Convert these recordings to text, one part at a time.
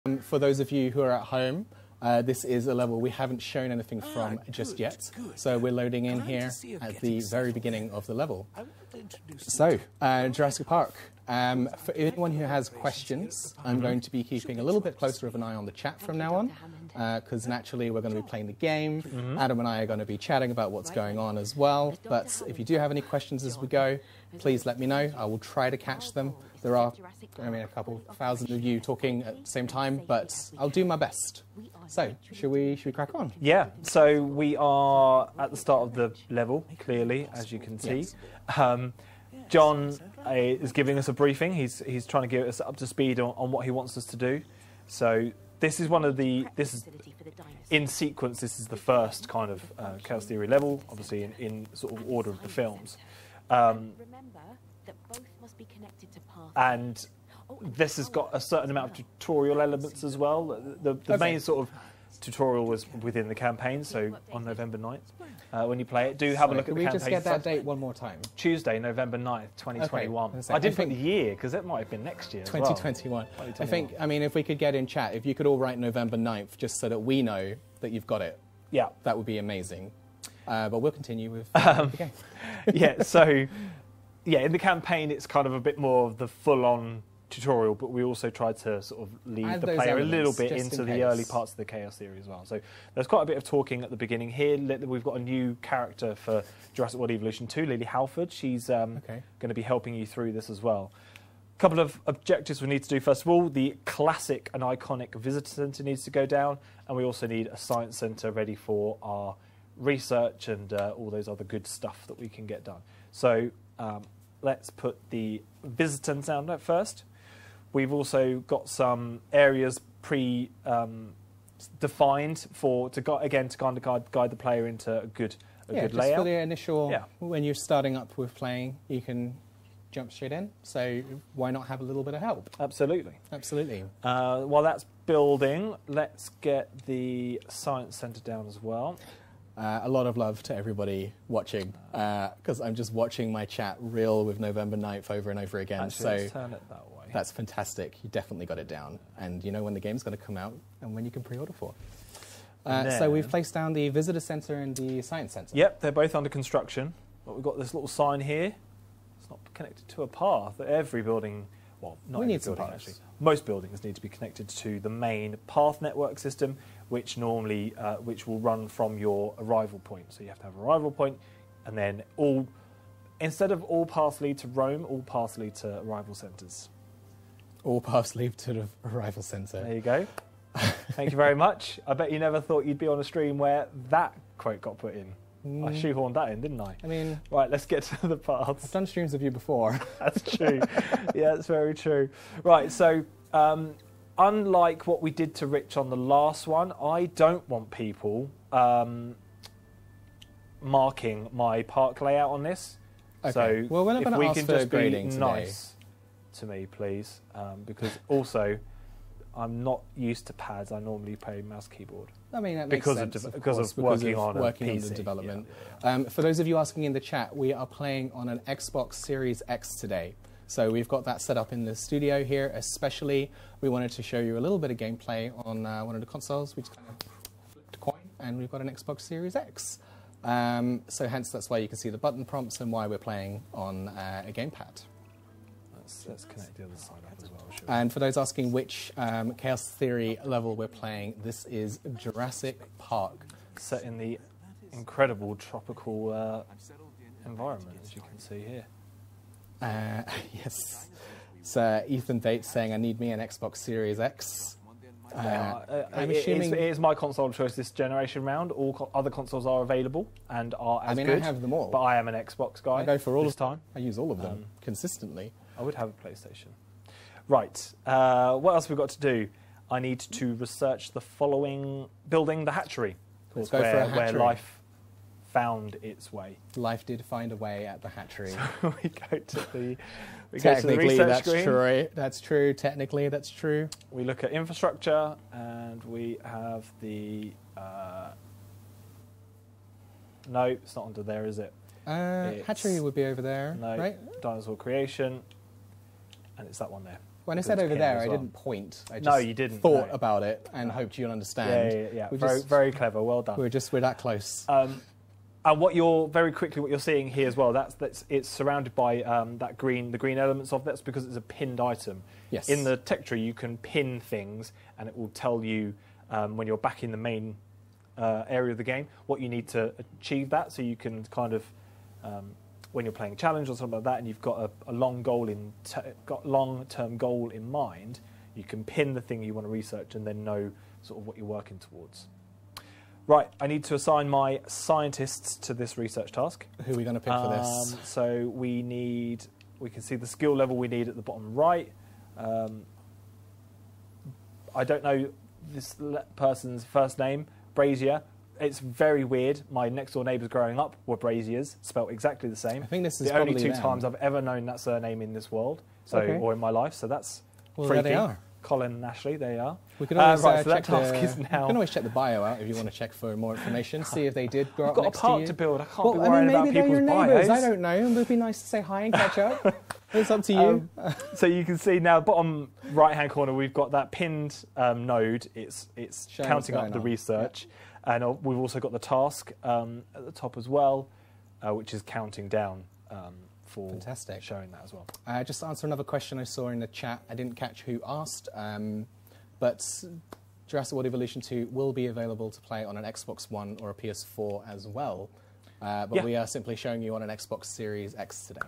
For those of you who are at home, this is a level we haven't shown anything from just yet. So we're loading in here at the very beginning of the level. So, Jurassic Park. For anyone who has questions, I'm going to be keeping a little bit closer of an eye on the chat from now on, because naturally we're going to be playing the game. Adam and I are going to be chatting about what's going on as well. But if you do have any questions as we go, please let me know. I will try to catch them. There are, a couple thousand of you talking at the same time, but I'll do my best. So, should we crack on? Yeah, so we are at the start of the level, clearly, as you can see. Yes. John is giving us a briefing. He's trying to get us up to speed on what he wants us to do. So this is in sequence, this is the first kind of Chaos Theory level, obviously in sort of order of the films. And this has got a certain amount of tutorial elements as well. The main sort of tutorial was within the campaign, so on November 9th, when you play it, do have a look at the campaign. Can we just get that date one more time? Tuesday, November 9th, 2021. Okay. I did put the year, because it might have been next year 2021. As well. I think, if we could get in chat, if you could all write November 9th, just so that we know that you've got it. Yeah. That would be amazing. But we'll continue with the game. Yeah, so, in the campaign, it's kind of a bit more of the full-on tutorial, but we also tried to sort of lead the player a little bit into the early parts of the Chaos Theory as well. So there's quite a bit of talking at the beginning here. We've got a new character for Jurassic World Evolution 2, Lily Halford. She's going to be helping you through this as well. A couple of objectives we need to do. First of all, the classic and iconic visitor centre needs to go down, and we also need a science centre ready for our research and all those other good stuff that we can get done. So let's put the visitor down at first. We've also got some areas defined to guide the player into a good layout. Just for the initial, when you're starting up with playing, you can jump straight in. So why not have a little bit of help? Absolutely. Absolutely. While that's building, let's get the science centre down as well. A lot of love to everybody watching, because I'm just watching my chat reel with November 9th over and over again. Actually, let's turn it that way. That's fantastic. You definitely got it down. And you know when the game's going to come out and when you can pre-order for. So we've placed down the visitor centre and the science centre. Yep, they're both under construction. But we've got this little sign here. It's not connected to a path. Every building, well, not every building actually. Most buildings need to be connected to the main path network system, which normally which will run from your arrival point. So you have to have an arrival point, and then instead of all paths lead to Rome, all paths lead to arrival centres. All paths lead to the arrival centre. There you go. Thank you very much. I bet you never thought you'd be on a stream where that quote got put in. I shoehorned that in, didn't I? Right, let's get to the paths. I've done streams with you before. That's true. Yeah, that's very true. Right, so unlike what we did to Rich on the last one, I don't want people marking my park layout on this. Okay. So well, we're not going to ask for grading nice to me, please, because also I'm not used to pads. I normally play mouse keyboard. That makes sense, because of working on the development. Yeah. For those of you asking in the chat, we are playing on an Xbox Series X today. So we've got that set up in the studio here. Especially, we wanted to show you a little bit of gameplay on one of the consoles. We just kind of flipped a coin, and we've got an Xbox Series X. So hence, that's why you can see the button prompts and why we're playing on a gamepad. Let's connect the other side up as well. Sure. And for those asking which Chaos Theory level we're playing, this is Jurassic Park. Set in the incredible tropical environment, as you can see here. Yes. So Ethan Bates saying, I need me an Xbox Series X. I'm assuming it is my console of choice this generation round. All other consoles are available and are as good. I have them all. But I am an Xbox guy. I go for all this time. I use all of them consistently. I would have a PlayStation. Right. What else have we got to do? I need to research the following building, the hatchery. Let's go for a hatchery. Where life found its way. Life did find a way at the hatchery. So we go to the Technically, research that's screen. true. That's true. Technically, that's true. We look at infrastructure, and we have the... no, it's not under there, is it? Hatchery would be over there, no, right? Dinosaur creation, and it's that one there. When I said over there, I didn't point. I just no, you didn't. thought about it and hoped you'd understand. Yeah. Very clever. Well done. We're that close. And what you're seeing here as well, it's surrounded by the green elements of that's because it's a pinned item. Yes. In the tech tree, you can pin things, and it will tell you when you're back in the main area of the game what you need to achieve that. So you can kind of when you're playing a challenge or something like that, and you've got a long-term goal in mind, you can pin the thing you want to research and then know sort of what you're working towards. Right, I need to assign my scientists to this research task. Who are we going to pick for this? So we can see the skill level we need at the bottom right. I don't know this person's first name, Brazier. It's very weird. My next door neighbours growing up were Braziers, spelt exactly the same. I think this is the only two times I've ever known that surname in this world, or in my life. So that's freaky. There they are. Colin and Ashley, they are. We can always so that task is now. You can always check the bio out if you want to check for more information. See if they did grow up next to you. I've got a park to build. I can't be worrying about people's bios. I don't know. It would be nice to say hi and catch up. It's up to you. So you can see now, bottom right-hand corner, we've got that pinned node. It's counting up the research, and we've also got the task at the top as well, which is counting down. For Fantastic. Showing that as well. Just to answer another question I saw in the chat. I didn't catch who asked, but Jurassic World Evolution 2 will be available to play on an Xbox One or a PS4 as well. But we are simply showing you on an Xbox Series X today.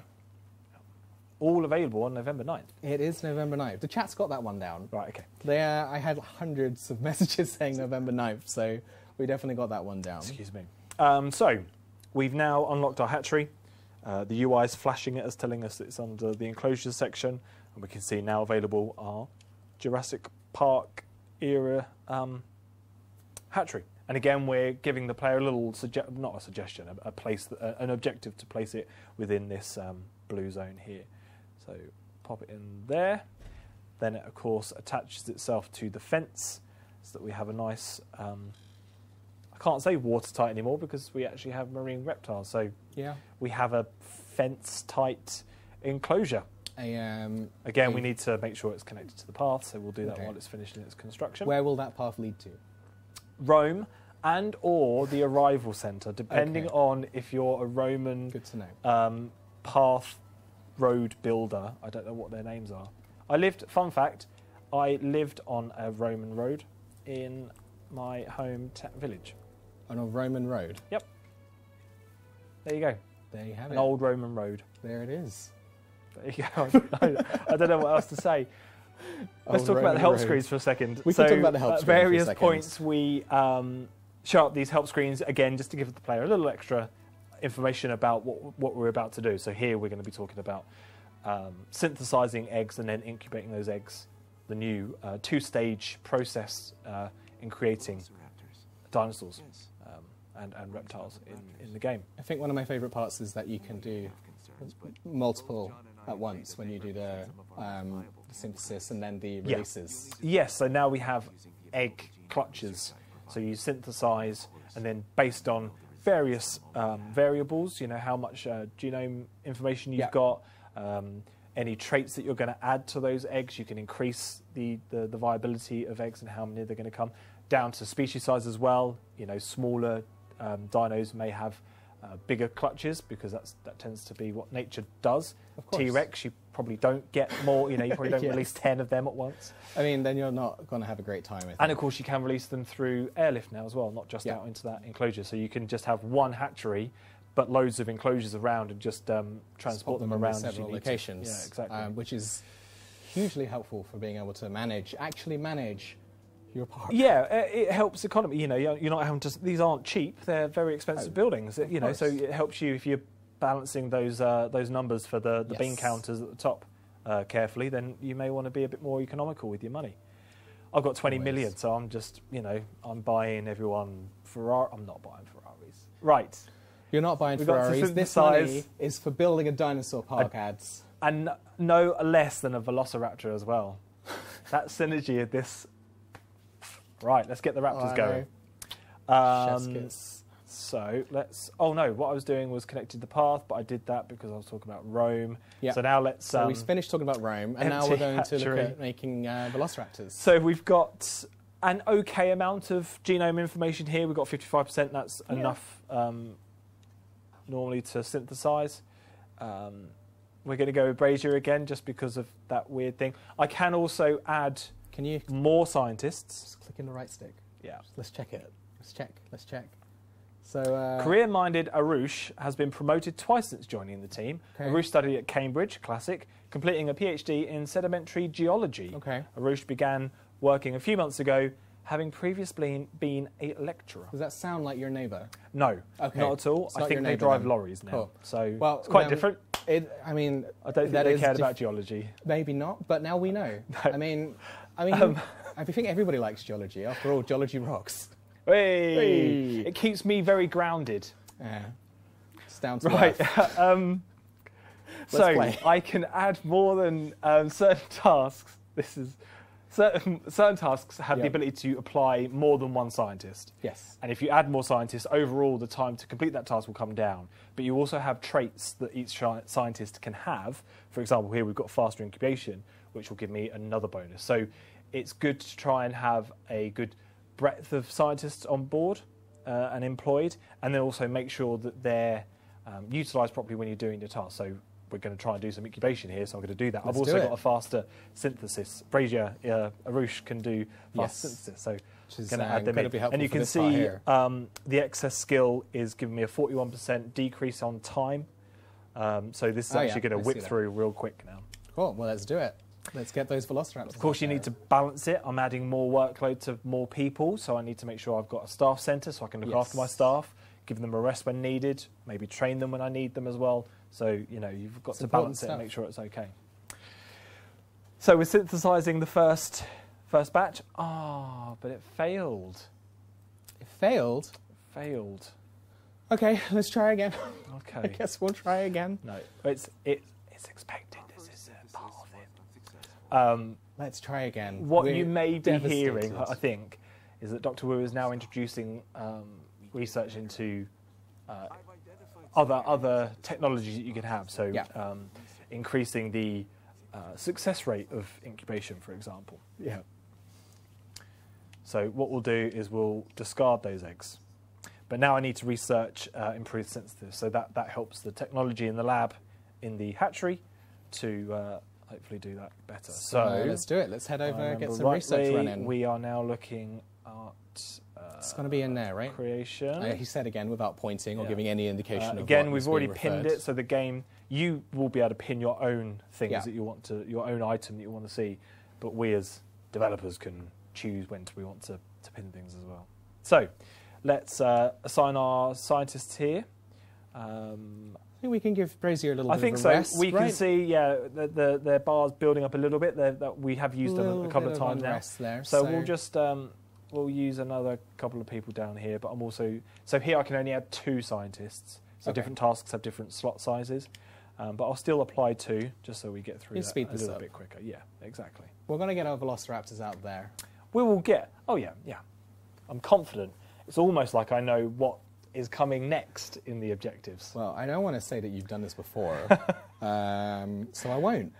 All available on November 9th. It is November 9th. The chat's got that one down. Right, okay. I had hundreds of messages saying November 9th, so we definitely got that one down. Excuse me. So, we've now unlocked our hatchery. The UI is flashing at us, telling us it's under the enclosures section, and we can see now available our Jurassic Park era hatchery. And again, we're giving the player a little not a suggestion, an objective to place it within this blue zone here. So pop it in there. Then it, of course, attaches itself to the fence, so that we have a nice. I can't say watertight anymore because we actually have marine reptiles. So we have a fence-tight enclosure. Again, we need to make sure it's connected to the path, so we'll do that while it's finishing its construction. Where will that path lead to? Rome and or the arrival centre, depending on if you're a Roman Good to know. Path road builder. I don't know what their names are. Fun fact, I lived on a Roman road in my home village. On a Roman road? Yep. There you go. There you have it. An old Roman road. There it is. There you go. I don't know what else to say. Let's talk about the help screens for a second. We can talk about the help screens for a second. At various points, we show up these help screens, again, just to give the player a little extra information about what we're about to do. So here we're going to be talking about synthesizing eggs and then incubating those eggs, the new two-stage process in creating dinosaurs and reptiles in the game. I think one of my favourite parts is that you can do multiple at once when you do the synthesis and then the releases. Yes, so now we have egg clutches. So you synthesize, and then based on various variables, you know, how much genome information you've got, any traits that you're going to add to those eggs, you can increase the viability of eggs and how many they're going to come, down to species size as well. You know, smaller dinos may have bigger clutches because that tends to be what nature does. T-Rex, you probably don't get more, you know, you probably don't release 10 of them at once. I mean, then you're not going to have a great time, I think. And of course you can release them through airlift now as well, not just out into that enclosure. So you can just have one hatchery, but loads of enclosures around and just transport them around several locations. Yeah, exactly. Which is hugely helpful for being able to actually manage your park. Yeah, it helps economy. You know, you're not having to. These aren't cheap; they're very expensive buildings. You know, so it helps you if you're balancing those numbers for the bean counters at the top carefully. Then you may want to be a bit more economical with your money. I've got 20 million, so I'm just, you know, I'm buying everyone Ferrari. I'm not buying Ferraris. Right. You're not buying Ferraris. This money is for building a dinosaur park, ads. And no less than a Velociraptor as well. That synergy of this. Right, let's get the Raptors going. So let's. Oh no! What I was doing was connected the path, but I did that because I was talking about Rome. Yep. So now let's. So we finished talking about Rome, and now we're going to look at making Velociraptors. So we've got an okay amount of genome information here. We've got 55%. That's enough normally to synthesize. We're going to go with Brazier again, just because of that weird thing. I can also add. Can you more scientists? Just click in the right stick. Yeah. Let's check it. Let's check. So, career-minded Arush has been promoted twice since joining the team. Okay. Arush studied at Cambridge, classic, completing a PhD in sedimentary geology. Okay. Arush began working a few months ago, having previously been a lecturer. Does that sound like your neighbour? No, not at all. I think they drive lorries now, cool. So it's quite different. I don't think they cared about geology. Maybe not, but now we know. No. I mean, I think everybody likes geology. After all, geology rocks. Hey. It keeps me very grounded. Yeah. It's down to earth. So I can add more than certain tasks. Certain tasks have the ability to apply more than one scientist. Yes. And if you add more scientists, overall the time to complete that task will come down. But you also have traits that each scientist can have. For example, here we've got faster incubation, which will give me another bonus. So it's good to try and have a good breadth of scientists on board and employed, and then also make sure that they're utilised properly when you're doing your task. So we're going to try and do some incubation here, so I'm going to do that. I've also got a faster synthesis. Brazier, Arush can do faster synthesis, so I'm going to add them in. And you can see the excess skill is giving me a 41% decrease on time. So this is actually going to whip through real quick now. Cool, well, let's do it. Let's get those Velociraptors. Of course, you need to balance it. I'm adding more workload to more people, so I need to make sure I've got a staff centre so I can look after my staff, give them a rest when needed, maybe train them when I need them as well. So, you've got to balance it and make sure it's okay. So we're synthesising the first batch. But it failed. It failed? It failed. Okay, let's try again. Okay. I guess we'll try again. No, it's expected. This is part of it. Let's try again. What you may be hearing, I think, is that Dr. Wu is now introducing research into other technologies that you can have. So increasing the success rate of incubation, for example. Yeah. So what we'll do is we'll discard those eggs. But now I need to research improved synthesis. So that helps the technology in the lab, in the hatchery, to hopefully do that better. So let's do it. Let's head over and get some research running. We are now looking at... it's going to be in there, right? Creation. He said again without pointing or giving any indication of again, we've already pinned it, so the game, you will be able to pin your own things that you want to, your own item that you want to see, but we as developers can choose when we want to pin things as well. So let's assign our scientists here. I think we can give Brazier a little bit of a rest. I think so. We can see, their bars building up a little bit. We have used them a couple of times now. There, so we'll just we'll use another couple of people down here. But I'm also here I can only add 2 scientists. So different tasks have different slot sizes. But I'll still apply 2 just so we get through that a little bit quicker. Yeah, exactly. We're going to get our Velociraptors out there. We will get. Oh yeah. I'm confident. It's almost like I know what is coming next in the objectives. Well, I don't want to say that you've done this before, so I won't.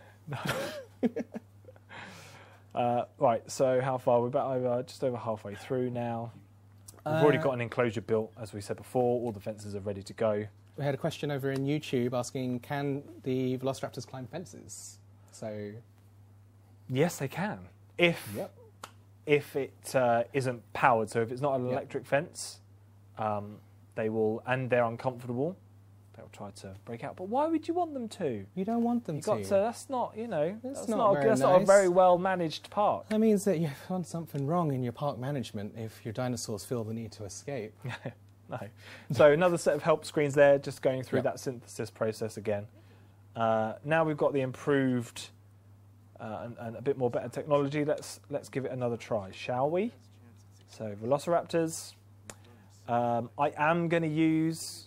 Right, so how far? We're about just over halfway through now. We've already got an enclosure built, as we said before. All the fences are ready to go. We had a question over in YouTube asking, can the Velociraptors climb fences? So, yes, they can. If it isn't powered, so if it's not an electric fence, they will, and they're uncomfortable, they'll try to break out. But why would you want them to? You don't want them to. That's not, that's not a very well managed park. That means that you've done something wrong in your park management if your dinosaurs feel the need to escape. No. So another set of help screens there, just going through that synthesis process again. Now we've got the improved and a bit more better technology. Let's give it another try, shall we? So Velociraptors. I am going to use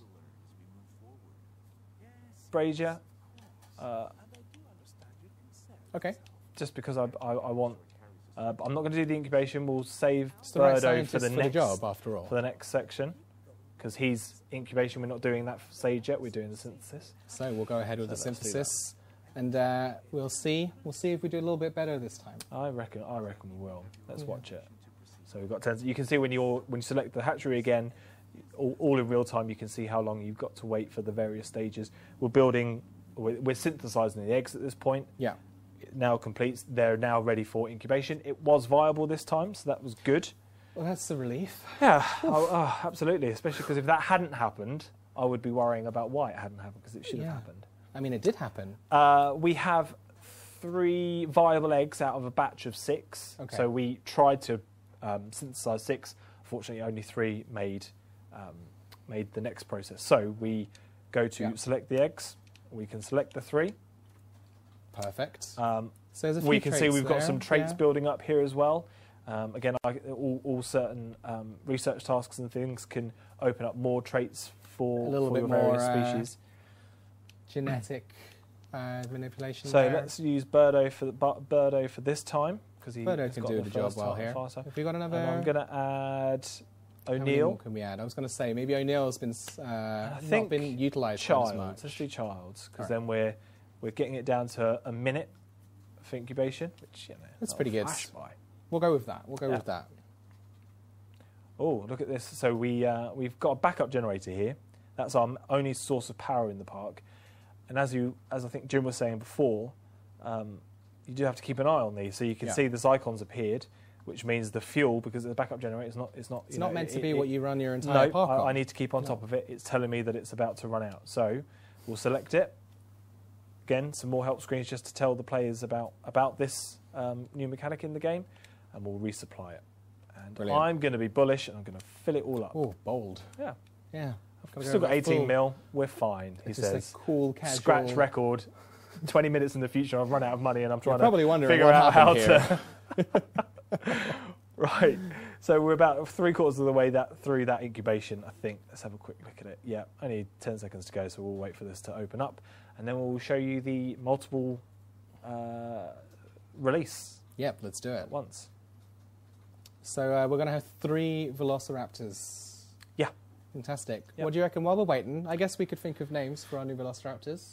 Brazier. Okay. Just because I want. I'm not going to do the incubation. We'll save Birdo for the next job after all. For the next section. because he's incubation. We're not doing that stage yet. We're doing the synthesis. So we'll go ahead with the synthesis, and we'll see. We'll see if we do a little bit better this time. I reckon we will. Let's watch it. So we've got 10. You can see when you select the hatchery again, all in real time. You can see how long you've got to wait for the various stages. We're synthesizing the eggs at this point. Yeah. Now complete. They're now ready for incubation. It was viable this time, so that was good. Well, that's a relief. Yeah, absolutely. Especially because if that hadn't happened, I would be worrying about why it hadn't happened, because it should have happened. I mean, it did happen. We have 3 viable eggs out of a batch of 6. Okay. So we tried to synthesize 6. Fortunately, only 3 made the next process. So we go to select the eggs. We can select the 3. Perfect. So there's a few we can see we've got there. some traits building up here as well. Again, all certain research tasks and things can open up more traits for your various species. Genetic manipulation. So let's use Birdo for this time, because Birdo can do the job well here. Have we got another? And I'm going to add O'Neill. How many more can we add? I was going to say maybe O'Neill's been not been utilised as much. Let's do Childs, because then we're getting it down to a minute for incubation, which that's pretty good. By. We'll go with that. We'll go with that. Oh, look at this. So we've got a backup generator here. That's our only source of power in the park. And as I think Jim was saying before, you do have to keep an eye on these. So you can see this icon's appeared, which means the fuel, because the backup generator it's not meant to be what you run your entire park on. I need to keep on top of it. It's telling me that it's about to run out. So we'll select it. Again, some more help screens just to tell the players about this new mechanic in the game, and we'll resupply it. And brilliant. I'm going to be bullish, and I'm going to fill it all up. Oh, bold. Yeah. Yeah. I've still got 18 mil. We're fine, he says. A cool, casual... Scratch record. 20 minutes in the future, I've run out of money, and I'm trying to figure out how to... Right. So we're about 3/4 of the way through that incubation, I think. Let's have a quick look at it. Yeah, only 10 seconds to go, so we'll wait for this to open up. And then we'll show you the multiple release. Yep, let's do it. At once. So we're going to have 3 Velociraptors. Yeah. Fantastic. Yep. What do you reckon while we're waiting? I guess we could think of names for our new Velociraptors.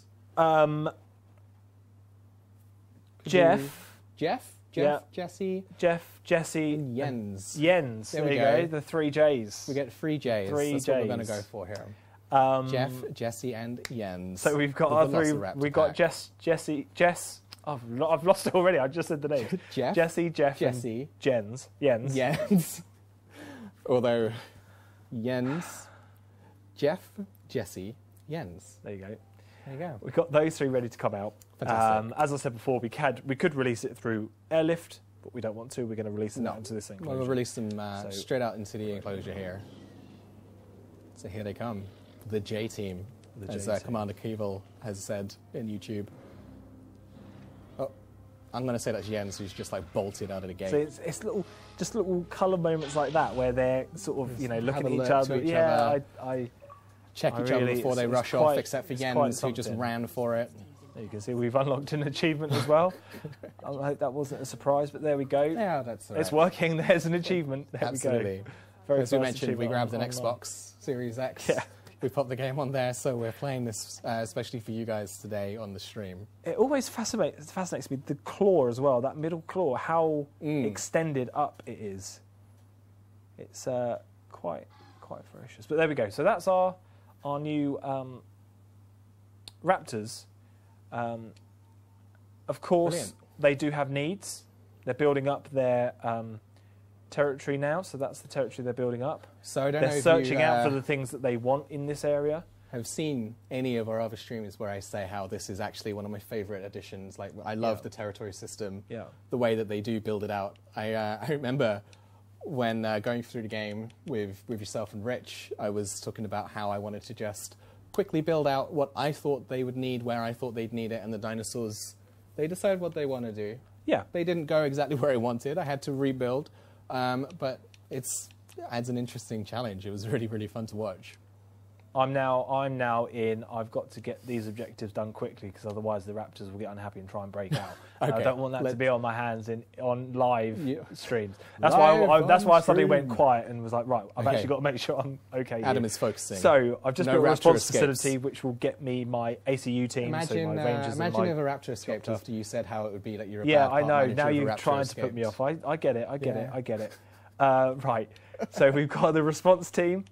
Jeff, Jesse, and Jens. Jens. There we go. The 3 J's. We get 3 J's. That's what we're going to go for here. Jeff, Jesse, and Jens. So we've got our 3. We've got Jess. I've lost it already. I just said the name. Jesse, and Jens. Although Jens, Jeff, Jesse, Jens. There you go. There you go. We've got those 3 ready to come out. Fantastic. As I said before, we could release it through airlift, but we don't want to. We're going to release them out into this enclosure. We'll release them straight out into the enclosure here. So here they come. The J team, as Commander Keeble has said in YouTube. Oh, I'm going to say that's Jens, who's just like bolted out of the gate. So it's little colour moments like that where they're sort of looking at each other. I check each other before they rush off, except for Jens, who just ran for it. You can see we've unlocked an achievement as well. I hope that wasn't a surprise, but there we go. Yeah, that's all right. It's working. There's an achievement. There Absolutely. we go. As we mentioned, we grabbed an Xbox Series X. Yeah. We popped the game on there, so we're playing this especially for you guys today on the stream. It always fascinates me, the claw as well, that middle claw, how extended up it is. It's quite ferocious. But there we go. So that's our new Raptors. Of course, brilliant. They do have needs. They're building up their territory now, so that's the territory they're building up. So I don't know they're if searching out for the things that they want in this area. I've seen any of our other streams where I say how this is actually one of my favourite additions. Like, I love the territory system, the way that they do build it out. I remember when going through the game with yourself and Rich, I was talking about how I wanted to just quickly build out what I thought they would need, where I thought they'd need it, and the dinosaurs, they decide what they want to do. Yeah. They didn't go exactly where I wanted. I had to rebuild, but it adds an interesting challenge. It was really, really fun to watch. I'm now in. I've got to get these objectives done quickly because otherwise the raptors will get unhappy and try and break out. Okay. I don't want that to be on my hands on live streams. That's why I suddenly went quiet and was like, right, I've actually got to make sure I'm okay. Adam is focusing. So I've just built a response facility which will get me my ACU team. Imagine, so my Rangers imagine if a raptor escaped after you said how it would be that you're a yeah, bad I know. manager Now if a you're raptor trying escaped. to put me off. I get it. I get it. Right. So we've got the response team.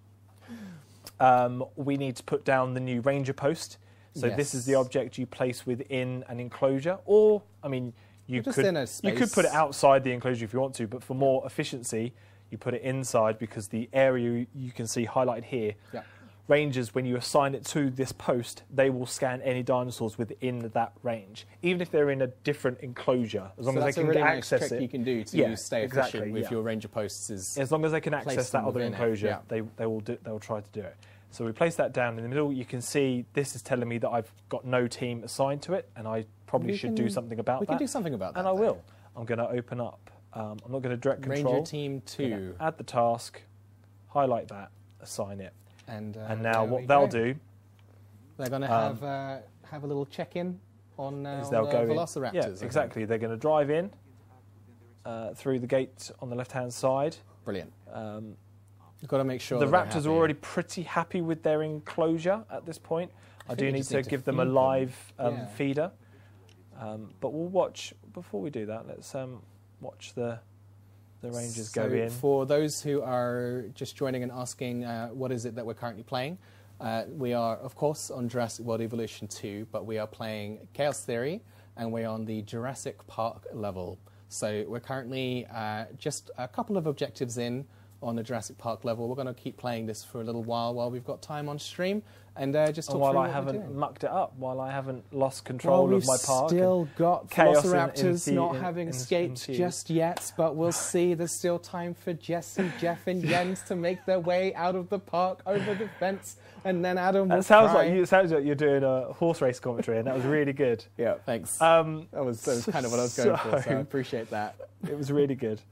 We need to put down the new ranger post. So this is the object you place within an enclosure, or I mean, you could put it outside the enclosure if you want to, but for more efficiency, you put it inside because the area you can see highlighted here. Yeah. Rangers, when you assign it to this post, they will scan any dinosaurs within that range, even if they're in a different enclosure, as long as they can really access nice trick it. you can do to stay efficient with your ranger posts. As long as they can access that other enclosure, they'll try to do it. So we place that down in the middle. You can see this is telling me that I've got no team assigned to it, and I probably should do something about that. We can do something about that. And I will. I'm going to open up. I'm not going to direct control. Ranger team 2. Add the task, highlight that, assign it. And now what they'll do... They're going to have a little check-in on the Velociraptors. Yeah, exactly. They're going to drive in through the gate on the left-hand side. Brilliant. You've got to make sure the raptors are already pretty happy with their enclosure at this point. I do need to give them a live feeder. But we'll watch, before we do that, let's watch the Rangers go in. For those who are just joining and asking what is it that we're currently playing, we are, of course, on Jurassic World Evolution 2, but we are playing Chaos Theory, and we're on the Jurassic Park level. So we're currently just a couple of objectives in on the Jurassic Park level. We're going to keep playing this for a little while we've got time on stream, and just talk while through I haven't mucked it up, while I haven't lost control of my park. We've still got Velociraptors not having escaped just yet, but we'll see. There's still time for Jesse, Jeff, and Jens to make their way out of the park over the fence, and then Adam will sounds like you're doing a horse race commentary, and that was really good. Yeah, thanks. That was kind of what I was going for, so I appreciate that. It was really good.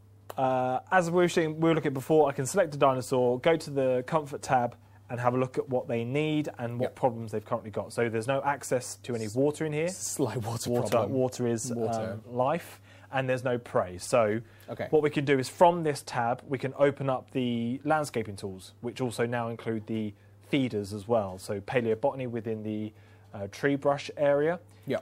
As we were looking before, I can select a dinosaur, go to the Comfort tab, and have a look at what they need and what problems they've currently got. So there's no access to any water in here. Slight water problem. Water is life, and there's no prey. So what we can do is from this tab, we can open up the landscaping tools, which also now include the feeders as well. So paleobotany within the tree brush area. Yeah.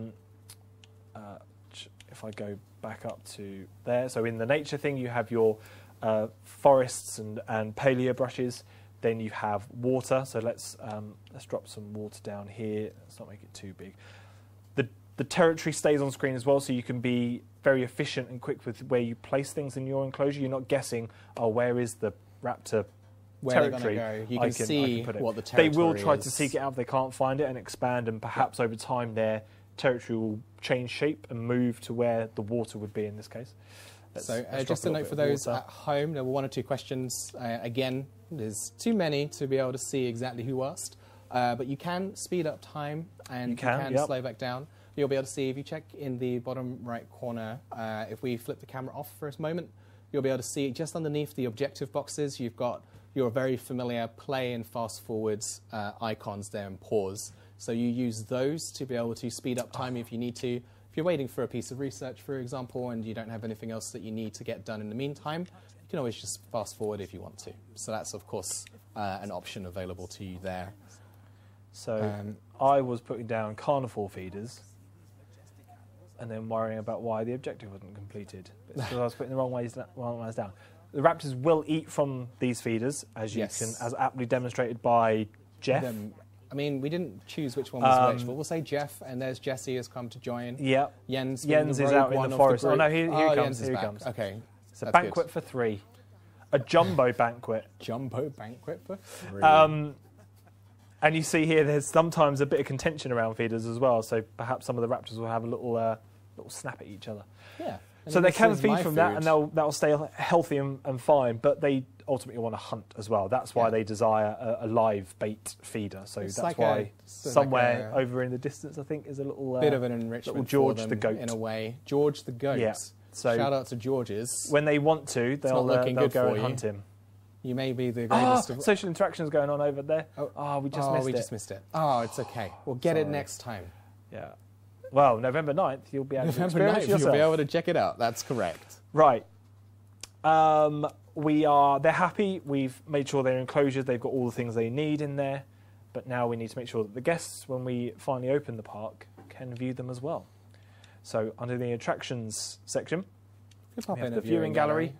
If I go back up to there, so in the nature thing, you have your forests and paleo brushes. Then you have water. So let's drop some water down here. Let's not make it too big. The territory stays on screen as well, so you can be very efficient and quick with where you place things in your enclosure. You're not guessing, oh, where is the raptor territory? Go. You can see what the territory is. They will try to seek it out if they can't find it and expand, and perhaps over time their territory will change shape and move to where the water would be in this case. So just a note for those at home, there were 1 or 2 questions. Again, there's too many to be able to see exactly who asked, but you can speed up time and you can slow back down. You'll be able to see, if you check in the bottom right corner, if we flip the camera off for a moment, you'll be able to see just underneath the objective boxes, you've got your very familiar play and fast forwards icons there and pause. So you use those to be able to speed up time if you need to. If you're waiting for a piece of research, for example, and you don't have anything else that you need to get done in the meantime, you can always just fast forward if you want to. So that's, of course, an option available to you there. So I was putting down carnivore feeders and then worrying about why the objective wasn't completed. Because I was putting the wrong ways down. The raptors will eat from these feeders, as you can, as aptly demonstrated by Jeff. I mean, we didn't choose which one was which, but we'll say Jeff, and there's Jesse has come to join. Yeah. Jens is out in the forest. Oh, no, here he comes. Here he comes. Okay. It's a banquet for 3. A jumbo banquet. Jumbo banquet for 3. And you see here there's sometimes a bit of contention around feeders as well, so perhaps some of the raptors will have a little snap at each other. Yeah. So they can feed from that, and that'll stay healthy and fine, but they ultimately want to hunt as well. That's why they desire a live bait feeder. So it's that's why somewhere over in the distance, I think, is a little bit of an enrichment George for them the goat. In a way. George the goat. Yeah. So shout out to Georges. When they want to, they'll go and hunt him. You may be the greatest of... Social interactions going on over there. We just missed it. Oh, it's okay. We'll get it next time. Yeah. Well, November 9th, you'll be able to experience yourself. You'll be able to check it out. That's correct. Right. They're happy. We've made sure they're enclosures. They've got all the things they need in there. But now we need to make sure that the guests, when we finally open the park, can view them as well. So under the attractions section, we have the viewing gallery.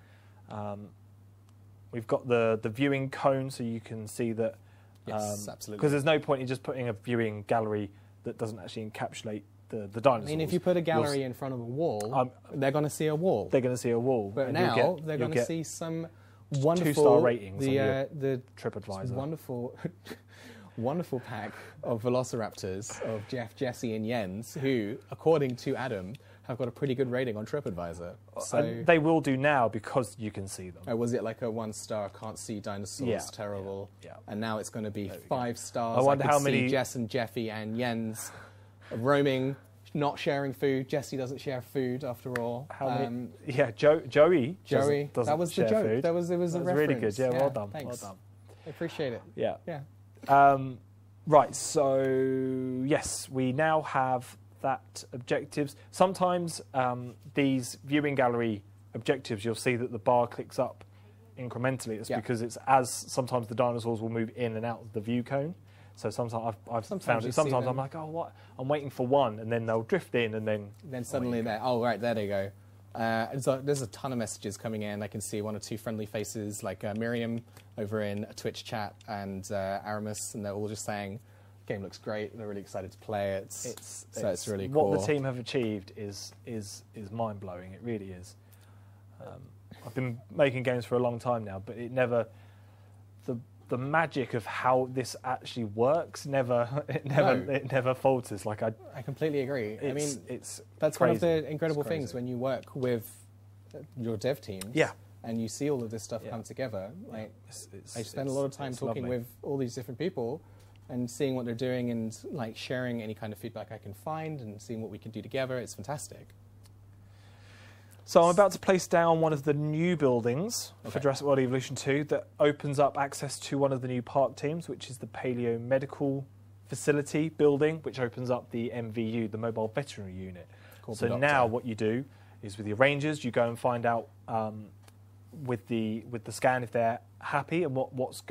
We've got the viewing cone, so you can see that. Yes, absolutely. Because there's no point in just putting a viewing gallery that doesn't actually encapsulate the dinosaurs. I mean, if you put a gallery in front of a wall, they're going to see a wall. They're going to see a wall. But now they're going to see some wonderful 2-star ratings the TripAdvisor. Wonderful pack of velociraptors of Jeff, Jesse, and Jens, who, according to Adam, have got a pretty good rating on TripAdvisor. So they will do now because you can see them. Was it like a 1-star, can't see dinosaurs, terrible? Yeah. And now it's going to be 5 stars. I wonder how many Jess and Jeffy and Jens roaming, not sharing food. Jesse doesn't share food after all. How many? Joey. Doesn't that was the joke. Food. It was a reference. Really good. Yeah, well done. Thanks. Well done. I appreciate it. Yeah. Right. So yes, we now have that objectives. Sometimes these viewing gallery objectives, you'll see that the bar clicks up incrementally. It's because it's sometimes the dinosaurs will move in and out of the view cone. So sometimes I've found it. Sometimes I'm like, oh, what? I'm waiting for one, and then they'll drift in, and then suddenly they're right there. They go. So there's a ton of messages coming in. I can see 1 or 2 friendly faces, like Miriam over in a Twitch chat, and Aramis, and they're all just saying, "Game looks great. They're really excited to play it." It's really cool. What the team have achieved is mind blowing. It really is. I've been making games for a long time now, but it never the magic of how this actually works it never falters. Like I completely agree. I mean, that's crazy. One of the incredible things when you work with your dev teams. Yeah. And you see all of this stuff come together. Like I spend a lot of time talking with all these different people and seeing what they're doing and like sharing any kind of feedback I can find and seeing what we can do together. It's fantastic. So I'm about to place down one of the new buildings for Jurassic World Evolution 2 that opens up access to one of the new park teams, which is the Paleo Medical Facility building, which opens up the MVU, the Mobile Veterinary Unit. So now what you do is with your rangers, you go and find out with the scan if they're happy and what's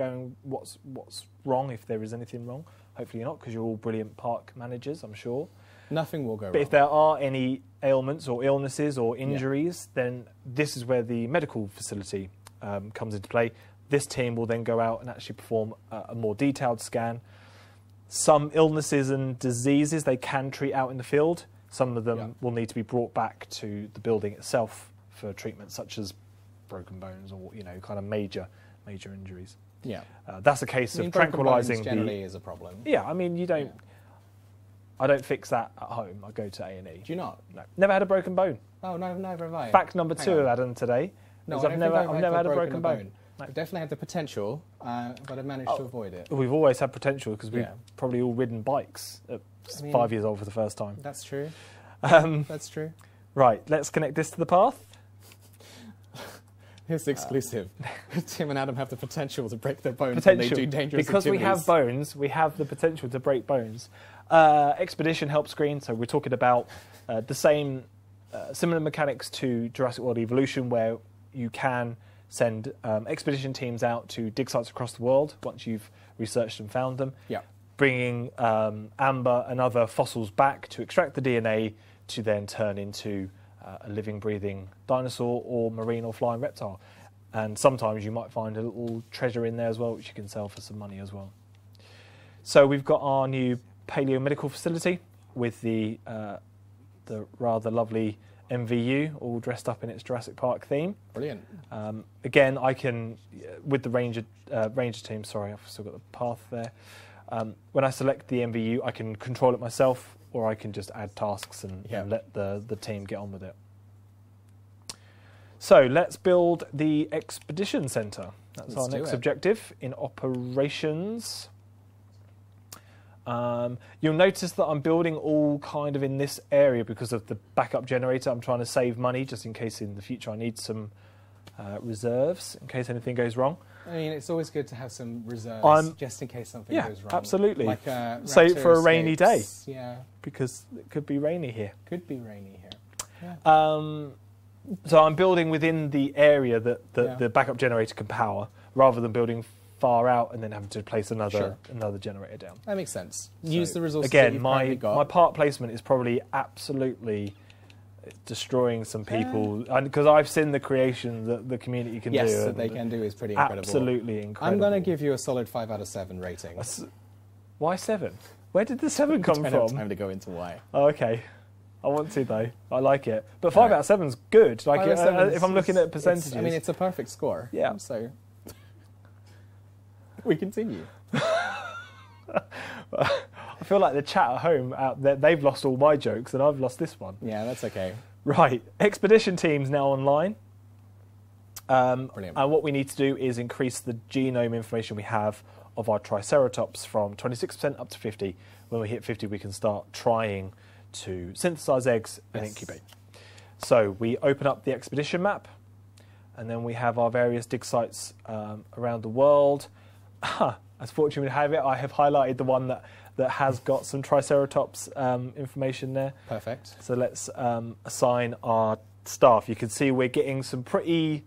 wrong, if there is anything wrong. Hopefully not, because you're all brilliant park managers, I'm sure. Nothing will go wrong. But if there are any ailments or illnesses or injuries, then this is where the medical facility comes into play. This team will then go out and actually perform a more detailed scan. Some illnesses and diseases they can treat out in the field. Some of them will need to be brought back to the building itself for treatment, such as broken bones or kind of major injuries. Yeah, that's a case of tranquilizing. Generally, is a problem. Yeah, I mean you don't. Yeah. I don't fix that at home. I go to A&E. Do you not? No. Never had a broken bone. Oh, no, never have I. Fact number 2 of Adam today. No, I've never had a broken bone. No. I've definitely had the potential, but I've managed to avoid it. We've always had potential because we've probably all ridden bikes at 5 years old for the first time. That's true. That's true. Right, let's connect this to the path. Here's the exclusive. Tim and Adam have the potential to break their bones when they do dangerous because activities. We have bones, we have the potential to break bones. Expedition help screen, so we're talking about the same similar mechanics to Jurassic World Evolution, where you can send expedition teams out to dig sites across the world once you've researched and found them, bringing amber and other fossils back to extract the DNA to then turn into a living, breathing dinosaur or marine or flying reptile. And sometimes you might find a little treasure in there as well, which you can sell for some money as well. So we've got our new Paleo Medical Facility with the rather lovely MVU, all dressed up in its Jurassic Park theme. Brilliant. Again, I can, with the ranger team, sorry, I've still got the path there. When I select the MVU, I can control it myself, or I can just add tasks and let the team get on with it. So let's build the Expedition Centre. That's our next objective in operations. You'll notice that I'm building all kind of in this area because of the backup generator. I'm trying to save money just in case in the future I need some reserves in case anything goes wrong. I mean, it's always good to have some reserves just in case something goes wrong. Absolutely. Like save for a rainy day. Yeah. Because it could be rainy here. Could be rainy here. Yeah. So I'm building within the area that the backup generator can power, rather than building far out and then having to place another generator down. That makes sense. Use the resources again, that you've currently got. My part placement is probably absolutely destroying some people, because I've seen the creation that the community can do. Yes, that they can do is pretty incredible. Absolutely incredible. I'm going to give you a solid 5 out of 7 rating. Why 7? Where did the 7 come from? I don't have time to go into why. Oh, okay. I want to though. I like it, but 5 out of 7's good. Like if I'm looking at percentages, I mean, it's a perfect score. Yeah. So we continue. I feel like the chat at home out there, they've lost all my jokes and I've lost this one. Yeah, that's okay. Right, expedition team's now online. Brilliant. And what we need to do is increase the genome information we have of our Triceratops from 26% up to 50. When we hit 50, we can start trying to synthesize eggs and incubate. So we open up the expedition map, and then we have our various dig sites around the world. As fortunate we have it, I have highlighted the one that has got some Triceratops information there. Perfect. So let's assign our staff. You can see we're getting some pretty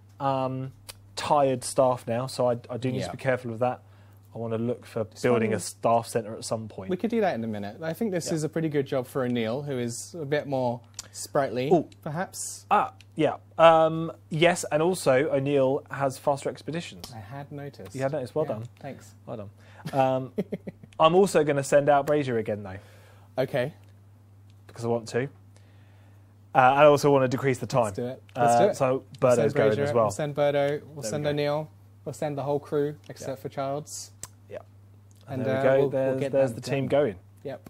tired staff now, so I do need to be careful of that. I want to look for building a staff centre at some point. We could do that in a minute. I think this is a pretty good job for O'Neill, who is a bit more sprightly, perhaps. Yeah. Yes, and also O'Neill has faster expeditions. I had noticed. You had noticed? Well done. Thanks. Well done. I'm also going to send out Brazier again, though. Okay. Because I want to. I also want to decrease the time. Let's do it. Let's do it. So Birdo's going as well. We'll send Birdo. We'll send O'Neill. We'll send the whole crew, except for Childs. Yeah. And there we go. We'll there's the team going. Yep.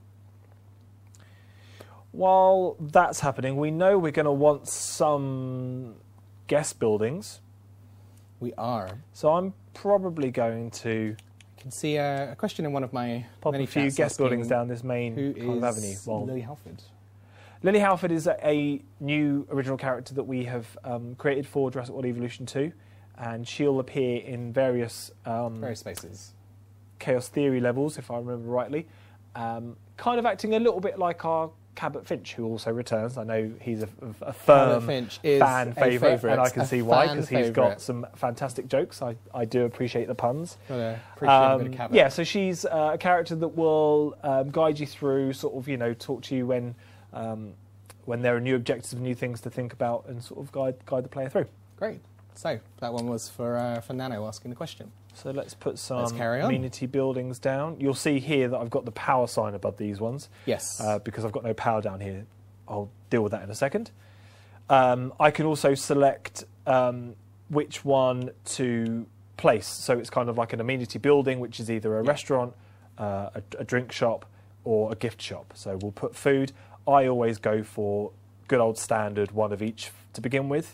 While that's happening, we know we're going to want some guest buildings. We are. So I'm probably going to... I can see a question in one of my pop a few guest buildings down this main kind of avenue. Well, Lily Halford. Lily Halford is a new original character that we have created for Jurassic World Evolution 2, and she'll appear in various spaces. Chaos Theory levels, if I remember rightly. Kind of acting a little bit like our Cabot Finch, who also returns. I know he's a firm fan favourite, and I can see why, because he's got some fantastic jokes. I do appreciate the puns. Yeah, so she's a character that will guide you through, sort of, talk to you when there are new objectives, new things to think about, and sort of guide the player through. Great. So that one was for Nano asking the question. So let's put some amenity buildings down. You'll see here that I've got the power sign above these ones. Yes. Because I've got no power down here. I'll deal with that in a second. I can also select which one to place. So it's kind of like an amenity building, which is either a restaurant, a drink shop, or a gift shop. So we'll put food. I always go for good old standard one of each to begin with.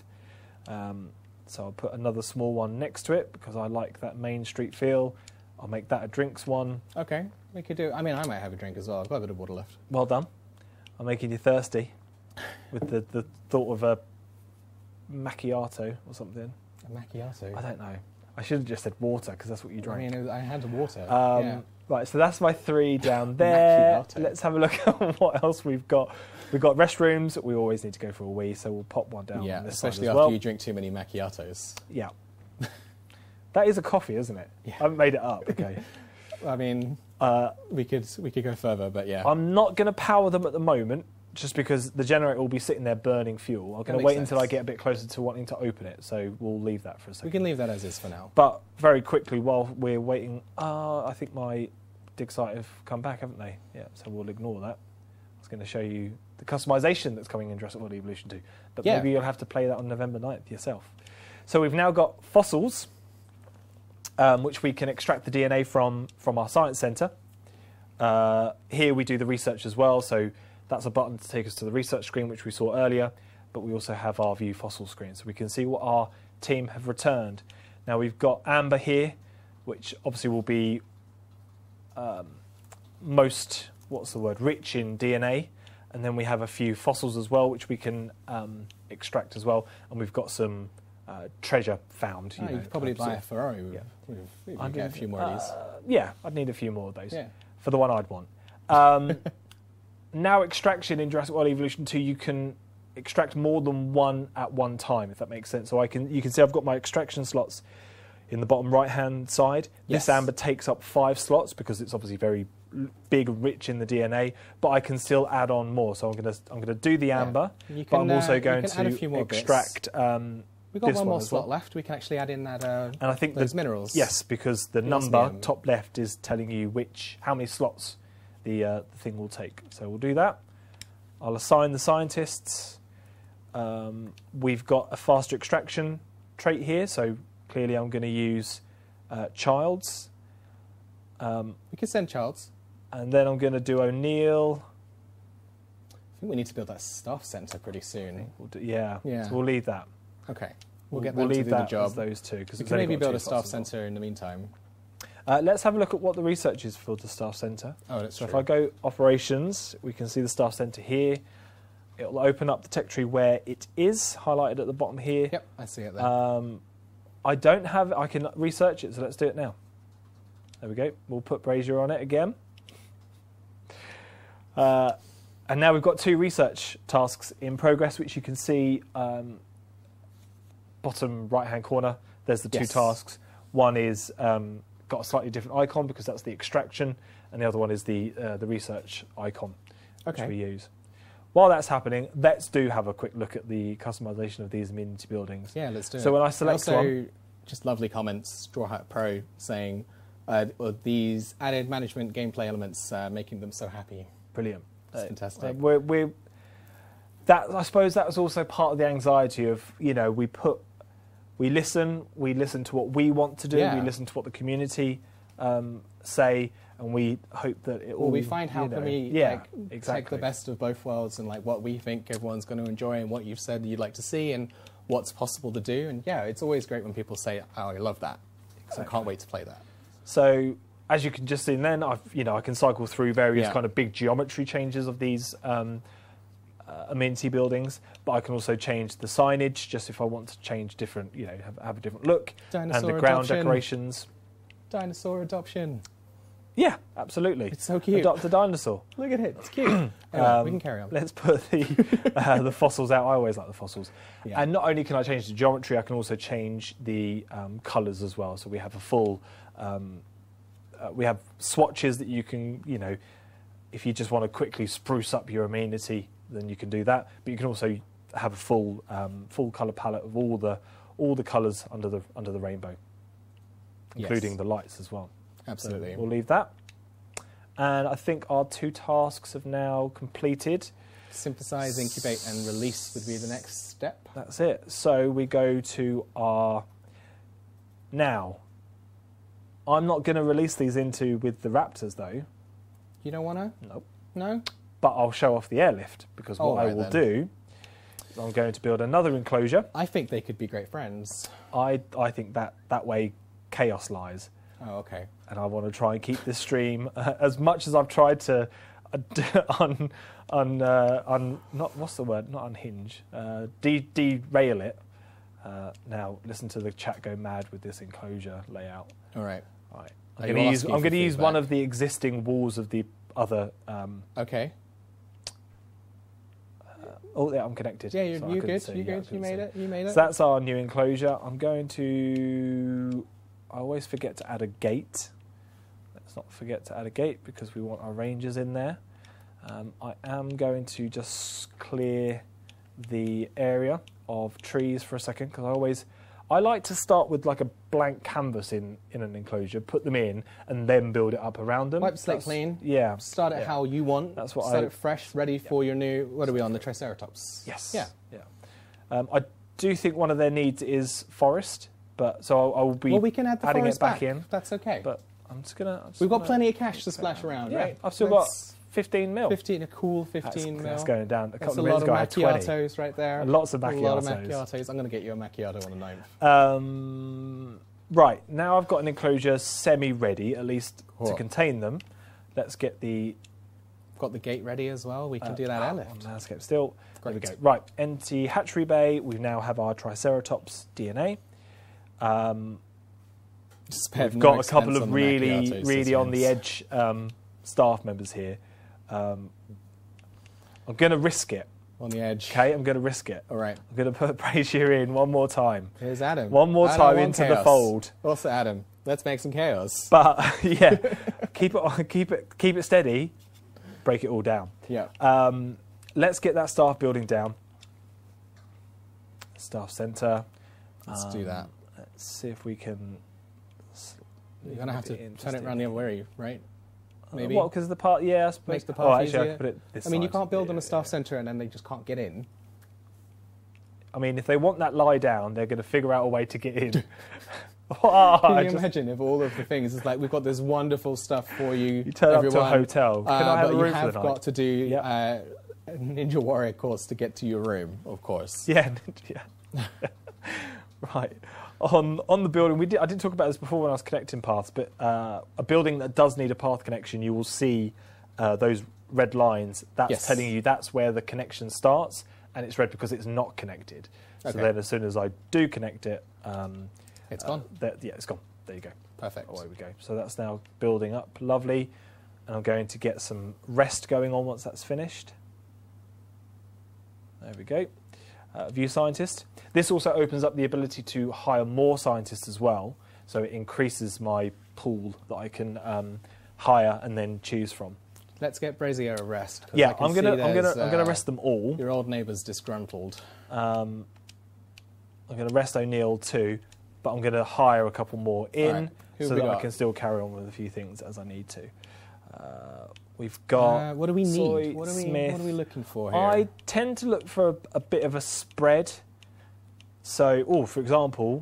So I'll put another small one next to it because I like that Main Street feel. I'll make that a drinks one. Okay, we could do... I mean, I might have a drink as well. I've got a bit of water left. Well done. I'm making you thirsty with the thought of a macchiato or something. A macchiato? I don't know. I should have just said water because that's what you drank. I mean, I had water. Right, so that's my 3 down there. Let's have a look at what else we've got. We've got restrooms. We always need to go for a wee, so we'll pop one down. Yeah, on this especially side as after well. you drink too many macchiatos. Yeah. That is a coffee, isn't it? Yeah. I haven't made it up, okay. I mean, we could go further, but yeah. I'm not going to power them at the moment, just because the generator will be sitting there burning fuel. I'm going to wait until I get a bit closer to wanting to open it, so we'll leave that for a second. We can leave that as is for now. But very quickly, while we're waiting, I think my dig site have come back, haven't they? Yeah, so we'll ignore that. I was going to show you the customization that's coming in Jurassic World Evolution 2, but maybe you'll have to play that on November 9th yourself. So we've now got fossils, which we can extract the DNA from our science centre. Here we do the research as well, so that's a button to take us to the research screen, which we saw earlier, but we also have our view fossil screen, so we can see what our team have returned. Now we've got Amber here, which obviously will be most, rich in DNA, and then we have a few fossils as well, which we can extract as well, and we've got some treasure found. You could probably buy a Ferrari if you get a few more of these. Yeah, I'd need a few more of those Yeah. for the one I'd want. Now extraction in Jurassic World Evolution 2, you can extract more than one at one time, if that makes sense. So you can see I've got my extraction slots in the bottom right-hand side. Yes. This amber takes up 5 slots because it's obviously very big and rich in the DNA, but I can still add on more. So I'm going to do the amber, but I'm also going to extract. We've got one more slot left. We can actually add in that. And I think those minerals. Yes, because the number top left is telling you how many slots the thing will take. So we'll do that. I'll assign the scientists. We've got a faster extraction trait here, so clearly I'm going to use Childs. We can send Childs. And then I'm going to do O'Neill. I think we need to build that staff centre pretty soon. Yeah, so we'll leave that. Okay. We'll get them to do the job. Those two. We can maybe build a staff centre in the meantime. Let's have a look at what the research is for the staff centre. Oh, that's true. If I go operations, we can see the staff centre here. It'll open up the tech tree where it is, highlighted at the bottom here. Yep, I see it there. I can research it, so let's do it now. There we go. We'll put Brazier on it again. And now we've got 2 research tasks in progress, which you can see bottom right-hand corner. There's the 2 tasks. One is got a slightly different icon because that's the extraction, and the other one is the research icon, which we use. While that's happening, let's have a quick look at the customization of these amenity buildings. Yeah, let's do it. So when I select one... just lovely comments, Straw Hat Pro saying these added management gameplay elements making them so happy. Brilliant. It's fantastic. I suppose that was also part of the anxiety of, we listen to what we want to do, we listen to what the community say, and we hope that it all... we find how can we take the best of both worlds and what we think everyone's going to enjoy and what you've said you'd like to see and what's possible to do. And it's always great when people say, oh, I love that. Exactly. I can't wait to play that. So as you can just see then, I can cycle through various kind of big geometry changes of these amenity buildings, but I can also change the signage just if I want to change different, have a different look. Dinosaur and the ground decorations. Dinosaur adoption. Yeah, absolutely. It's so cute. Adopt a dinosaur. Look at it. It's cute. Anyway, we can carry on. Let's put the fossils out. I always like the fossils. Yeah. And not only can I change the geometry, I can also change the colours as well. So we have a full... we have swatches that you can, if you just want to quickly spruce up your amenity, then you can do that. But you can also have a full colour palette of all the colours under the rainbow, including the lights as well. Absolutely. So we'll leave that. And I think our 2 tasks have now completed. Synthesize, incubate, and release would be the next step. That's it. So we go to our... Now, I'm not going to release these with the Raptors, though. You don't want to? Nope. No? But I'll show off the airlift, because what I will do is I'm going to build another enclosure. I think they could be great friends. I think that way chaos lies. Oh, okay. And I want to try and keep this stream, as much as I've tried to derail it. Now, listen to the chat go mad with this enclosure layout. All right. I'm going to use one of the existing walls of the other... okay. Oh, yeah, I'm connected. Yeah, you're good. You good. You made it. So that's our new enclosure. I'm going to... I always forget to add a gate. Let's not forget to add a gate because we want our rangers in there. I am going to just clear the area of trees for a second because I like to start with like a blank canvas in an enclosure, put them in, and then build it up around them. Wipe the slate clean. Yeah. Start it how you want. That's what Start it fresh, ready for your new... What are we on, the Triceratops? Yes. Yeah. I do think one of their needs is forest, but so I will be we can add the adding forest it back in. That's okay. But I'm just gonna... We've got plenty of cash to splash around, right? I've still got 15 mil. 15, a cool 15 mil. That's going down. A couple of minutes ago I had 20. Macchiatos right there. Lots of macchiatos. A lot of macchiatos. I'm going to get you a macchiato on the 9th. Right, now I've got an enclosure semi-ready, at least to contain them. Let's get the got the gate ready as well. We can do that airlift. On landscape still. There we go. Right, empty hatchery bay. We now have our Triceratops DNA. We've got a couple of really on the edge staff members here. I'm going to risk it. On the edge. Okay, I'm going to risk it. All right. I'm going to put Brazier in one more time. Here's Adam. One more time into the fold. Also, Adam, let's make some chaos. But yeah, keep it steady. Break it all down. Yeah. Let's get that staff building down. Staff centre. Let's do that. Let's see if we can. You're going to have to turn it around the other way, right? Maybe. Well, because the part, yeah, I suppose. Make the path easier. I could put it this I mean, you side. can't build on a staff centre and then they just can't get in. I mean, if they want that lie down, they're going to figure out a way to get in. Can you imagine if all of the things, it's like, we've got this wonderful stuff for you. You turn everyone, up to a hotel. Can I have a room you have for the night? got to do a Ninja Warrior course to get to your room, of course. Yeah, yeah. Right. On the building, I didn't talk about this before when I was connecting paths, but a building that does need a path connection, you will see those red lines. That's telling you that's where the connection starts, and it's red because it's not connected. Okay. So then as soon as I do connect it... it's gone? Yeah, it's gone. There you go. Perfect. Away we go. So that's now building up. Lovely. And I'm going to get some rest going on once that's finished. There we go. View scientist. This also opens up the ability to hire more scientists as well, so it increases my pool that I can hire and then choose from. Let's get Brazier a rest. Yeah, I'm gonna rest them all. Your old neighbour's disgruntled. I'm gonna rest O'Neill too, but I'm gonna hire a couple more in so that I can still carry on with a few things as I need to. We've got what do we need? Smith. What are we looking for here? I tend to look for a bit of a spread. So, for example,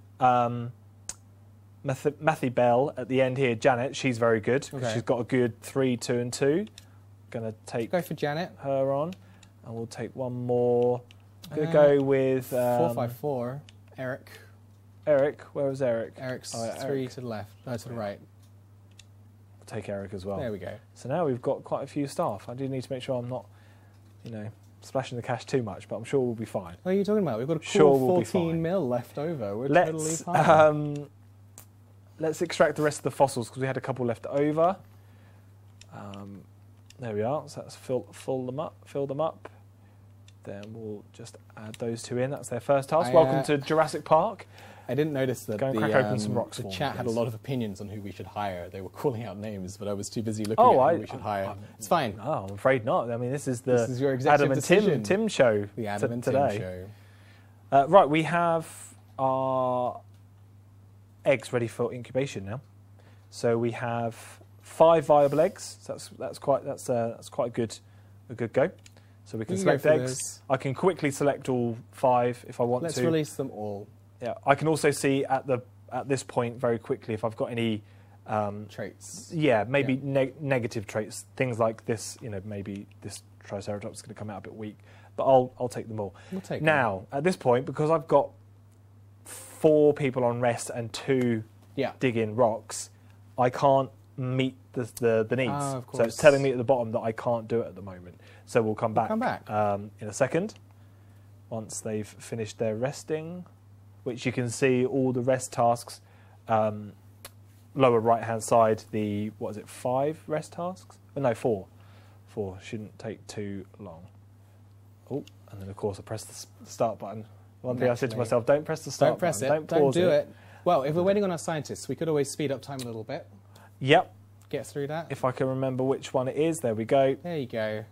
Matthew Bell at the end here, Janet, she's very good. Okay. She's got a good 3, 2, and 2. Going to go for Janet. Her on. And we'll take one more. I'm going to go with... 454, Eric. Eric, where was Eric? Eric's 3 to the left, no, to the right. Take Eric as well. There we go. So now we've got quite a few staff. I do need to make sure I'm not, splashing the cash too much, but I'm sure we'll be fine. What are you talking about? We've got a cool 14 mil left over. We're totally fine. Let's extract the rest of the fossils because we had a couple left over. There we are. So let's fill them up. Then we'll just add those two in. That's their first task. Welcome to Jurassic Park. I didn't notice that the chat had a lot of opinions on who we should hire. They were calling out names, but I was too busy looking at who we should hire. It's fine. Oh, I'm afraid not. I mean, this is your executive decision. Tim show. The Adam and Tim show. Right, we have our eggs ready for incubation now. So we have 5 viable eggs. So that's quite a good go. So we can select eggs. I can quickly select all 5 if I want to. Let's release them all. Yeah, I can also see at this point very quickly if I've got any traits. Yeah, maybe negative traits, things like this. Maybe this Triceratops is going to come out a bit weak, but I'll take them all. We'll take now them. At this point, because I've got 4 people on rest and 2 dig in rocks, I can't meet the needs. Of course. So it's telling me at the bottom that I can't do it at the moment. So we'll come back in a second once they've finished their resting, which you can see all the rest tasks, lower right-hand side, 5 rest tasks? Oh, no, 4. 4 shouldn't take too long. Oh, and then, of course, I press the start button. One thing I said to myself, don't press the start button. Don't pause it. Don't do it. Well, if we're waiting on our scientists, we could always speed up time a little bit. Yep. Get through that. If I can remember which one it is, there we go. There you go.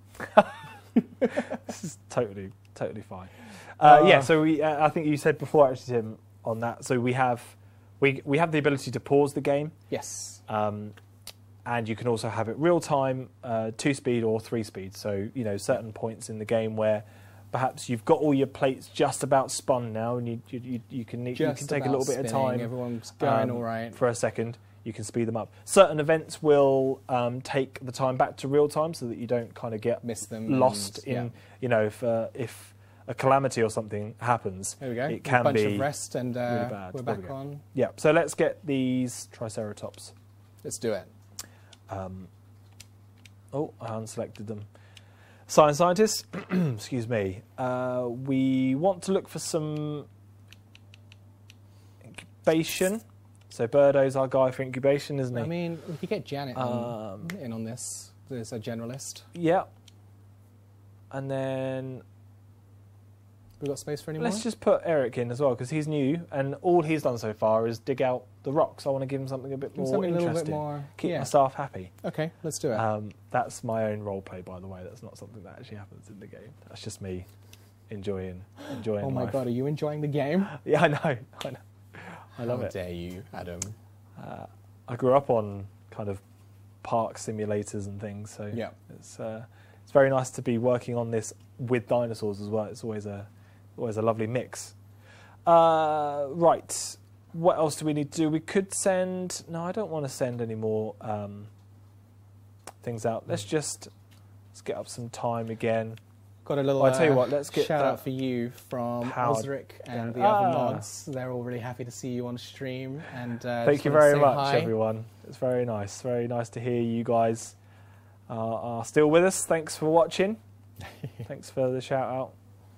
This is totally fine. So I think you said before, actually, Tim, on that. So we have the ability to pause the game. Yes. And you can also have it real time, 2 speed or 3 speed. So certain points in the game where perhaps you've got all your plates just about spun now, and you can take a little bit of time. Everyone's going all right for a second. You can speed them up. Certain events will take the time back to real time so that you don't kind of miss them, lost in if a calamity or something happens. There we go. It can be a bunch be of rest, and really bad. we're back on. Yeah. So let's get these Triceratops. Let's do it. Oh, I unselected them. Science scientists, excuse me. We want to look for some incubation. So Birdo's our guy for incubation, isn't he? I mean, we could get Janet in on this. There's a generalist. Yeah. And then... We got space for any more? Let's just put Eric in as well, because he's new, and all he's done so far is dig out the rocks. I want to give him something a bit more interesting. A little bit more... Keep my staff happy. Okay, let's do it. That's my own role play, by the way. That's not something that actually happens in the game. That's just me enjoying Oh my life. God, are you enjoying the game? Yeah, I know. I love it. How dare you, Adam? I grew up on kind of park simulators and things, so yeah. It's very nice to be working on this with dinosaurs as well. It's always a lovely mix. Right, what else do we need to do? We could send... No, I don't want to send any more things out. Let's get up some time again. Got a little I tell you what, let's get shout out for you from Osric and the other mods. They're all really happy to see you on stream. And thank you very much, everyone. It's very nice. Very nice to hear you guys are still with us. Thanks for watching. Thanks for the shout out.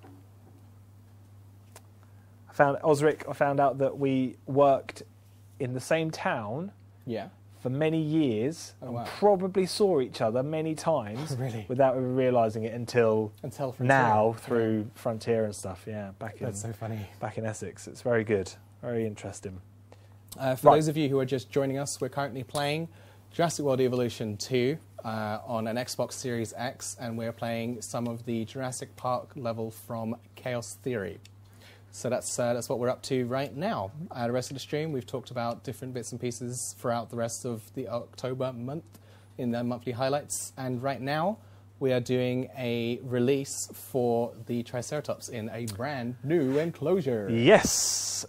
I found out that we worked in the same town for many years and probably saw each other many times without even realising it until now through Frontier and stuff. Yeah, That's so funny. Back in Essex. It's very good. Very interesting. For those of you who are just joining us, we're currently playing Jurassic World Evolution 2 on an Xbox Series X, and we're playing some of the Jurassic Park level from Chaos Theory. So that's what we're up to right now. The rest of the stream, we've talked about different bits and pieces throughout the rest of the October month in the monthly highlights. And right now, we are doing a release for the Triceratops in a brand new enclosure. Yes.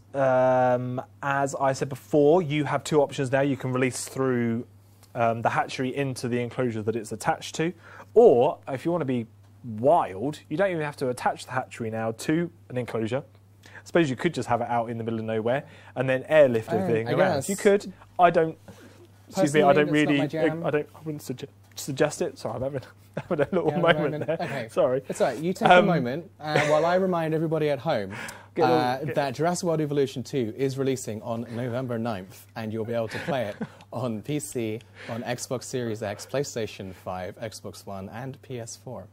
As I said before, you have two options now. You can release through the hatchery into the enclosure that it's attached to. Or, if you want to be wild, you don't even have to attach the hatchery now to an enclosure. I suppose you could just have it out in the middle of nowhere and then airlift everything around. Guess. You could. I don't. Excuse me. I don't really. I wouldn't suggest it. Sorry, I'm having a little moment there. Okay. Sorry. It's all right. You take a moment while I remind everybody at home that Jurassic World Evolution 2 is releasing on November 9th, and you'll be able to play it on PC, on Xbox Series X, PlayStation 5, Xbox One, and PS4.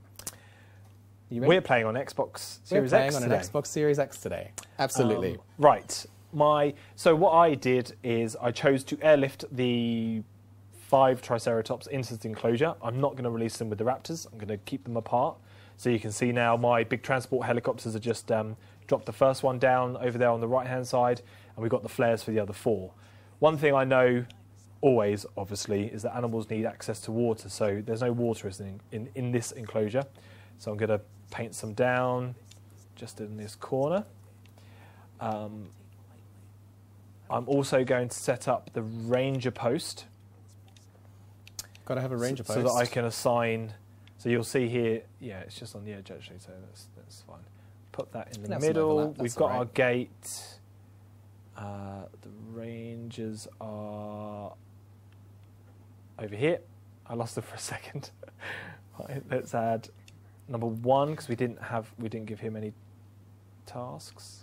We're playing on Xbox Series X today. We're playing on an Xbox Series X today. Absolutely. Right. So what I did is I chose to airlift the 5 Triceratops into the enclosure. I'm not going to release them with the Raptors. I'm going to keep them apart. So you can see now my big transport helicopters are just dropped the first one down over there on the right-hand side, and we've got the flares for the other 4. One thing I know always, obviously, is that animals need access to water. So there's no water in this enclosure. So I'm going to paint some down just in this corner. I'm also going to set up the ranger post. Got to have a ranger post. So that I can assign... So you'll see here, yeah, it's just on the edge actually, so that's fine. Put that in the middle. We've got our gate. The rangers are over here. I lost them for a second. Right, let's add number 1 because we didn't give him any tasks.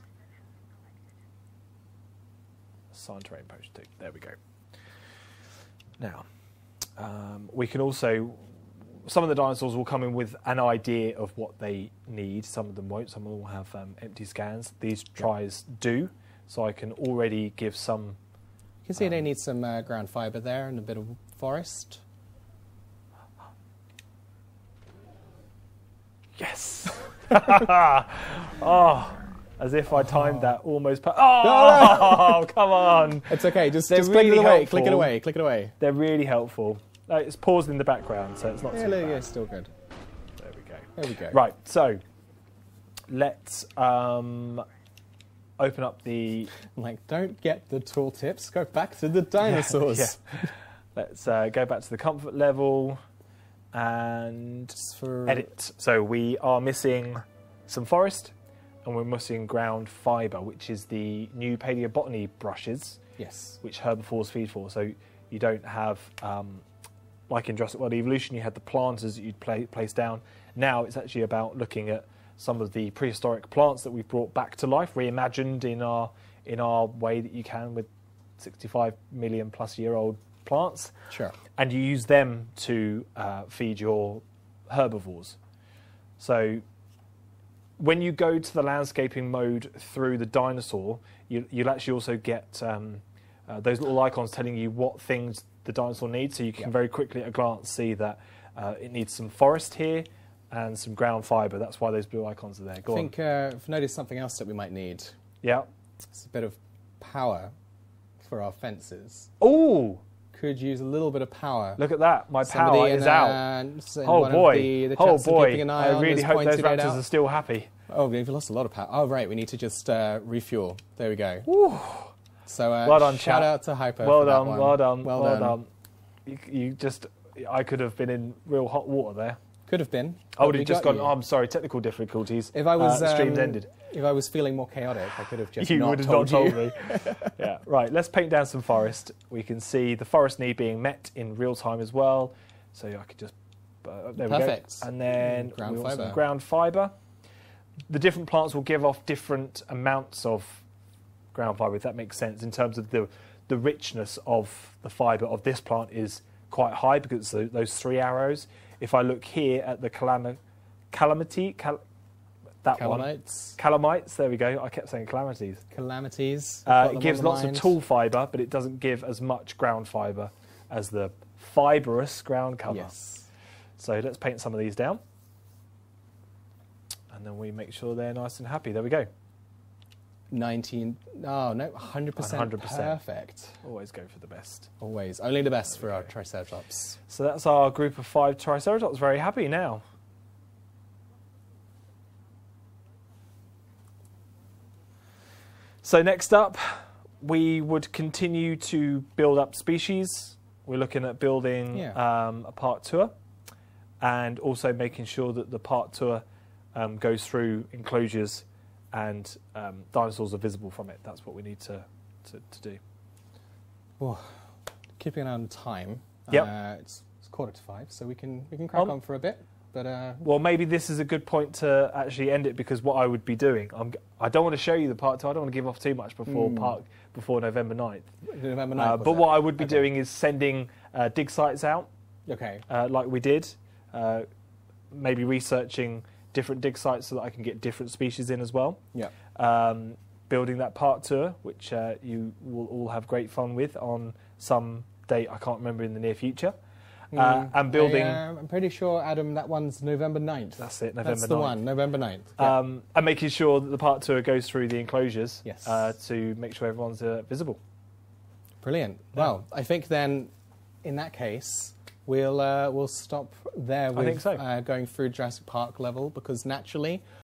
Assign terrain post 2. There we go. Now, we can also. Some of the dinosaurs will come in with an idea of what they need. Some of them won't. Some will have empty scans. These tries do, so I can already give some... You can see they need some ground fibre there and a bit of forest. Yes! Oh, as if I timed that almost... Oh, come on! It's okay, just click it away, click it away, click it away. They're really helpful. It's paused in the background, so it's not too bad. Yeah, still good. There we go. There we go. Right, so let's open up the... Like, don't get the tooltips, go back to the dinosaurs. Yeah. Let's go back to the comfort level and edit. So we are missing some forest and we're missing ground fibre, which is the new paleobotany brushes, yes, which herbivores feed for. So you don't have... like in Jurassic World Evolution, you had the planters that you'd place down. Now it's actually about looking at some of the prehistoric plants that we've brought back to life, reimagined in our way that you can with 65 million plus year old plants. Sure. And you use them to feed your herbivores. So when you go to the landscaping mode through the dinosaur, you'll actually also get those little icons telling you what things the dinosaur needs. So you can very quickly at a glance see that it needs some forest here and some ground fibre. That's why those blue icons are there. I think I've noticed something else that we might need. Yeah. It's a bit of power for our fences. Oh! Could use a little bit of power. Look at that. My power is out. Oh, boy. Oh, boy. I really hope those raptors are still happy. Oh, we've lost a lot of power. Oh, right. We need to just refuel. There we go. Woo. So well done, shout out to Hyper. Well for done, that one. well done. You just... I could have been in real hot water there. Could have been. I would have just gone, oh, I'm sorry, technical difficulties. If I was streams ended. If I was feeling more chaotic, I could have just you not would have told not you. told me. Yeah, right. Let's paint down some forest. We can see the forest need being met in real time as well. So I could just there Perfect. we go. And then ground we want fibre. some ground fibre. The different plants will give off different amounts of ground fibre, if that makes sense, in terms of the richness of the fibre of this plant is quite high because it's those 3 arrows. If I look here at the calamites, there we go. I kept saying calamities. Calamities. It gives lots of tall fibre, but it doesn't give as much ground fibre as the fibrous ground cover. Yes. So let's paint some of these down. And then we make sure they're nice and happy. There we go. 19. Oh, no, 100% perfect. Always go for the best. Always. Only the best for our Triceratops. So that's our group of 5 Triceratops. Very happy now. So next up, we would continue to build up species. We're looking at building a park tour and also making sure that the park tour goes through enclosures and dinosaurs are visible from it. That's what we need to do. Well, keeping an eye on time. Yep. It's 4:45, so we can crack on for a bit. But well, maybe this is a good point to actually end it, because what I would be doing, I don't want to show you the part 2. I don't want to give off too much before November 9th. November 9th. But what I would be doing is sending dig sites out. Okay. Like we did. Maybe researching different dig sites so that I can get different species in as well. Yeah. Building that part tour, which you will all have great fun with on some date I can't remember in the near future. And building... I'm pretty sure, Adam, that one's November 9th. That's it, November 9th. That's the one, November 9th. Yeah. And making sure that the part tour goes through the enclosures to make sure everyone's visible. Brilliant. Yeah. Well, I think then, in that case, we'll stop there with I think so. Going through Jurassic Park level, because naturally